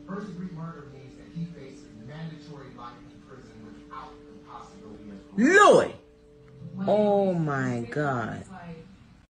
First degree murder means that he faces mandatory life in prison without the possibility of parole. Lord! Oh my God.